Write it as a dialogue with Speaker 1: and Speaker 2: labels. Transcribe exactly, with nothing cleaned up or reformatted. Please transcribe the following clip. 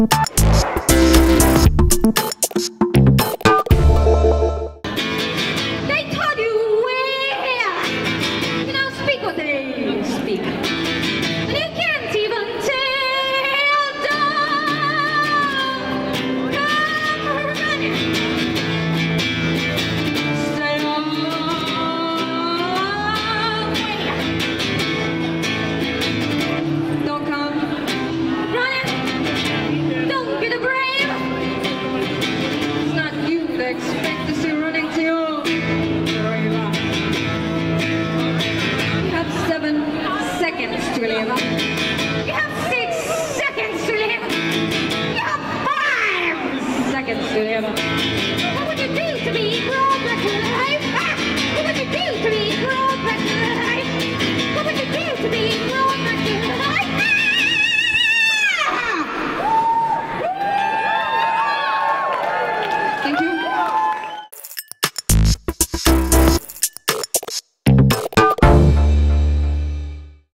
Speaker 1: Expect to see running to you. You have seven seconds to live. You have six seconds to live. You have five seconds to live.